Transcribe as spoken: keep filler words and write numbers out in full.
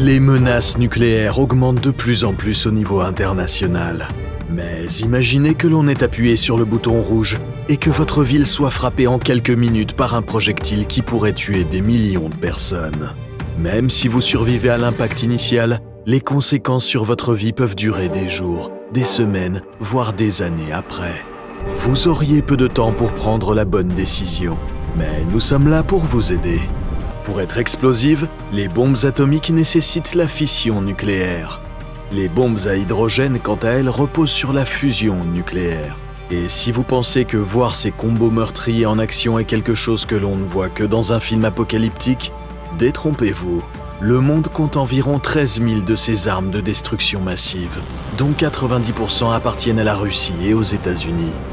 Les menaces nucléaires augmentent de plus en plus au niveau international. Mais imaginez que l'on ait appuyé sur le bouton rouge et que votre ville soit frappée en quelques minutes par un projectile qui pourrait tuer des millions de personnes. Même si vous survivez à l'impact initial, les conséquences sur votre vie peuvent durer des jours, des semaines, voire des années après. Vous auriez peu de temps pour prendre la bonne décision, mais nous sommes là pour vous aider. Pour être explosives, les bombes atomiques nécessitent la fission nucléaire. Les bombes à hydrogène, quant à elles, reposent sur la fusion nucléaire. Et si vous pensez que voir ces combos meurtriers en action est quelque chose que l'on ne voit que dans un film apocalyptique, détrompez-vous. Le monde compte environ treize mille de ces armes de destruction massive, dont quatre-vingt-dix pour cent appartiennent à la Russie et aux États-Unis.